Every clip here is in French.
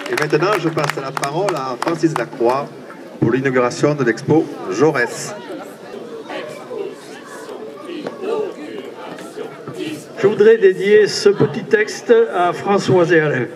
Et maintenant, je passe la parole à Francis Lacroix pour l'inauguration de l'expo Jaurès. Je voudrais dédier ce petit texte à Françoise et Alain.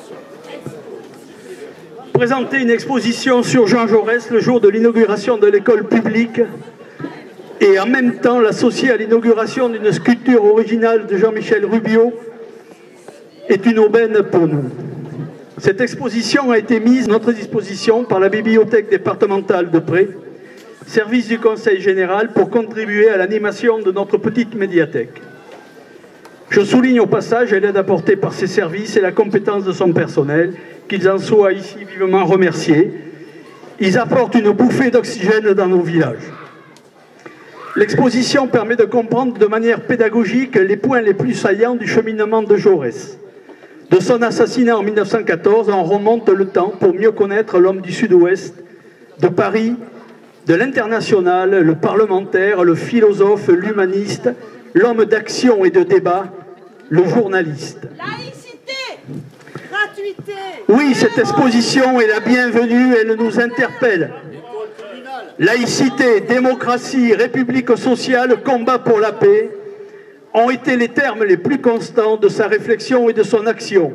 Présenter une exposition sur Jean Jaurès le jour de l'inauguration de l'école publique et en même temps l'associer à l'inauguration d'une sculpture originale de Jean-Michel Rubio est une aubaine pour nous. Cette exposition a été mise à notre disposition par la bibliothèque départementale de Pré, service du Conseil général, pour contribuer à l'animation de notre petite médiathèque. Je souligne au passage l'aide apportée par ces services et la compétence de son personnel, qu'ils en soient ici vivement remerciés. Ils apportent une bouffée d'oxygène dans nos villages. L'exposition permet de comprendre de manière pédagogique les points les plus saillants du cheminement de Jaurès. De son assassinat en 1914, on remonte le temps pour mieux connaître l'homme du Sud-Ouest, de Paris, de l'international, le parlementaire, le philosophe, l'humaniste, l'homme d'action et de débat, le journaliste. Laïcité, gratuité. Oui, cette exposition est la bienvenue, elle nous interpelle. Laïcité, démocratie, république sociale, combat pour la paix ont été les termes les plus constants de sa réflexion et de son action.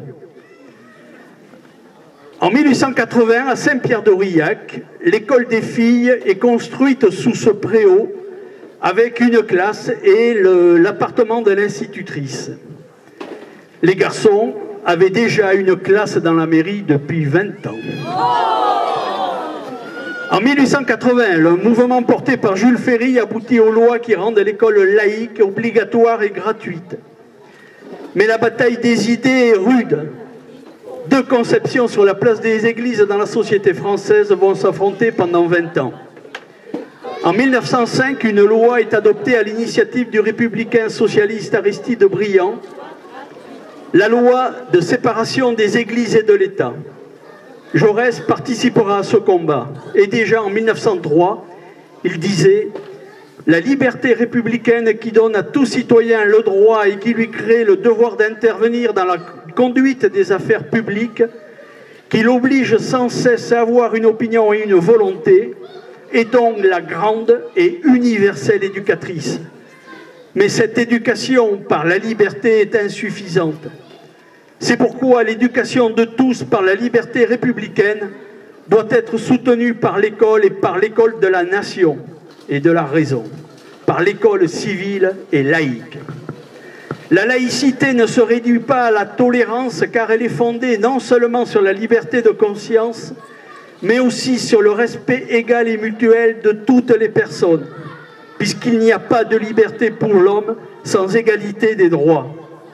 En 1880, à Saint-Pierre-d'Aurillac, l'école des filles est construite sous ce préau avec une classe et l'appartement de l'institutrice. Les garçons avaient déjà une classe dans la mairie depuis 20 ans. En 1880, le mouvement porté par Jules Ferry aboutit aux lois qui rendent l'école laïque, obligatoire et gratuite. Mais la bataille des idées est rude. Deux conceptions sur la place des églises dans la société française vont s'affronter pendant 20 ans. En 1905, une loi est adoptée à l'initiative du républicain socialiste Aristide Briand, la loi de séparation des églises et de l'État. Jaurès participera à ce combat. Et déjà en 1903, il disait « La liberté républicaine qui donne à tout citoyen le droit et qui lui crée le devoir d'intervenir dans la conduite des affaires publiques, qui l'oblige sans cesse à avoir une opinion et une volonté, est donc la grande et universelle éducatrice. Mais cette éducation par la liberté est insuffisante. C'est pourquoi l'éducation de tous par la liberté républicaine doit être soutenue par l'école et par l'école de la nation et de la raison, par l'école civile et laïque. La laïcité ne se réduit pas à la tolérance car elle est fondée non seulement sur la liberté de conscience, mais aussi sur le respect égal et mutuel de toutes les personnes, puisqu'il n'y a pas de liberté pour l'homme sans égalité des droits.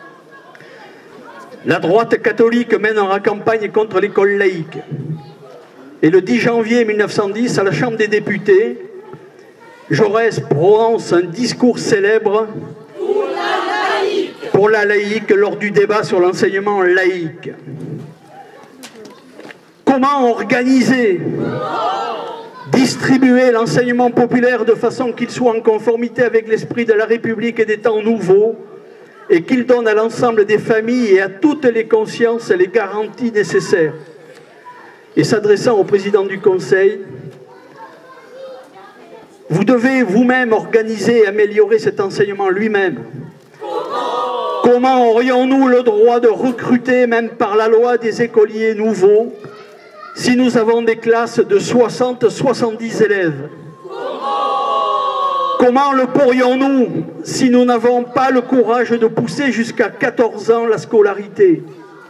La droite catholique mènera campagne contre l'école laïque. Et le 10 janvier 1910, à la Chambre des députés, Jaurès prononce un discours célèbre pour la laïque lors du débat sur l'enseignement laïque. Comment organiser, distribuer l'enseignement populaire de façon qu'il soit en conformité avec l'esprit de la République et des temps nouveaux, et qu'il donne à l'ensemble des familles et à toutes les consciences les garanties nécessaires. Et s'adressant au président du Conseil, vous devez vous-même organiser et améliorer cet enseignement lui-même. Comment aurions-nous le droit de recruter, même par la loi, des écoliers nouveaux, si nous avons des classes de 60-70 élèves? Comment le pourrions-nous si nous n'avons pas le courage de pousser jusqu'à 14 ans la scolarité?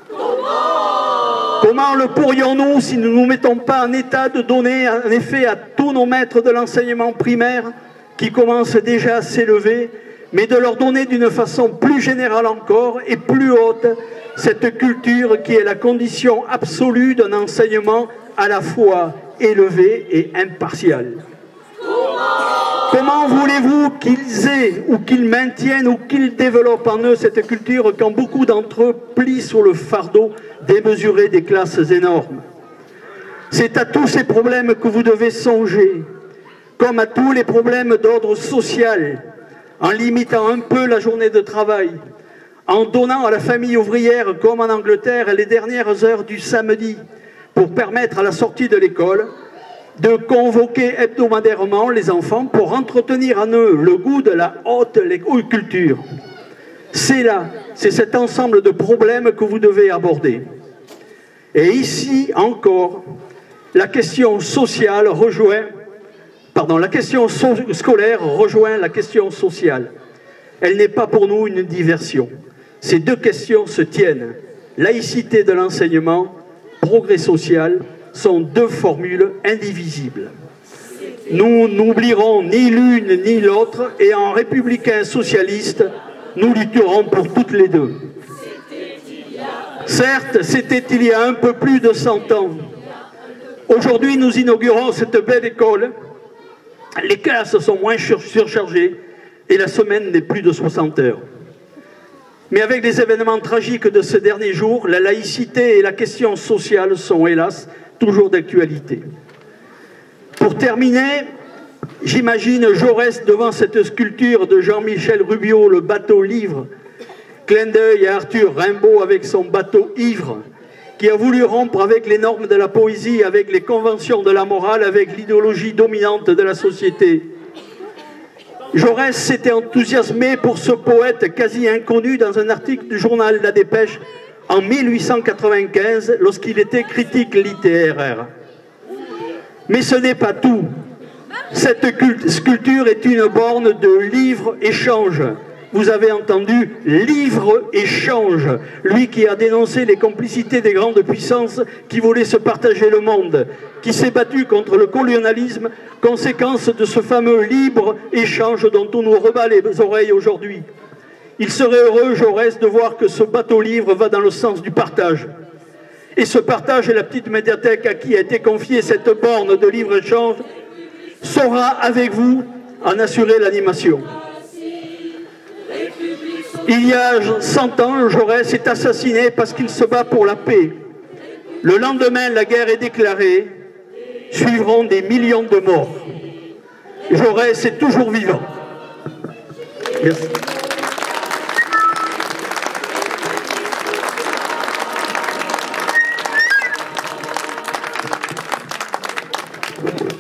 Comment le pourrions-nous si nous ne nous mettons pas en état de donner en effet à tous nos maîtres de l'enseignement primaire, qui commencent déjà à s'élever, mais de leur donner d'une façon plus générale encore et plus haute cette culture qui est la condition absolue d'un enseignement à la fois élevé et impartial? Comment voulez-vous qu'ils aient, ou qu'ils maintiennent, ou qu'ils développent en eux cette culture quand beaucoup d'entre eux plient sous le fardeau démesuré des classes énormes? C'est à tous ces problèmes que vous devez songer, comme à tous les problèmes d'ordre social, en limitant un peu la journée de travail, en donnant à la famille ouvrière, comme en Angleterre, les dernières heures du samedi pour permettre à la sortie de l'école de convoquer hebdomadairement les enfants pour entretenir en eux le goût de la haute culture. C'est là, c'est cet ensemble de problèmes que vous devez aborder. Et ici encore, la question sociale rejoint, la question scolaire rejoint la question sociale. Elle n'est pas pour nous une diversion. Ces deux questions se tiennent. Laïcité de l'enseignement, progrès social sont deux formules indivisibles. Nous n'oublierons ni l'une ni l'autre et en républicains socialistes, nous lutterons pour toutes les deux. Certes, c'était il y a un peu plus de 100 ans. Aujourd'hui, nous inaugurons cette belle école. Les classes sont moins surchargées et la semaine n'est plus de 60 heures. Mais avec les événements tragiques de ces derniers jours, la laïcité et la question sociale sont, hélas, toujours d'actualité. Pour terminer, j'imagine Jaurès devant cette sculpture de Jean-Michel Rubiot, le bateau livre, clin d'œil à Arthur Rimbaud avec son bateau ivre, qui a voulu rompre avec les normes de la poésie, avec les conventions de la morale, avec l'idéologie dominante de la société. Jaurès s'était enthousiasmé pour ce poète quasi inconnu dans un article du journal La Dépêche en 1895, lorsqu'il était critique littéraire. Mais ce n'est pas tout. Cette sculpture est une borne de livre-échange. Vous avez entendu, livre-échange. Lui qui a dénoncé les complicités des grandes puissances qui voulaient se partager le monde, qui s'est battu contre le colonialisme, conséquence de ce fameux libre-échange dont on nous rebat les oreilles aujourd'hui. Il serait heureux, Jaurès, de voir que ce bateau-livre va dans le sens du partage. Et ce partage, et la petite médiathèque à qui a été confiée cette borne de livre-échange, saura avec vous en assurer l'animation. Il y a 100 ans, Jaurès est assassiné parce qu'il se bat pour la paix. Le lendemain, la guerre est déclarée. Suivront des millions de morts. Jaurès est toujours vivant. Merci.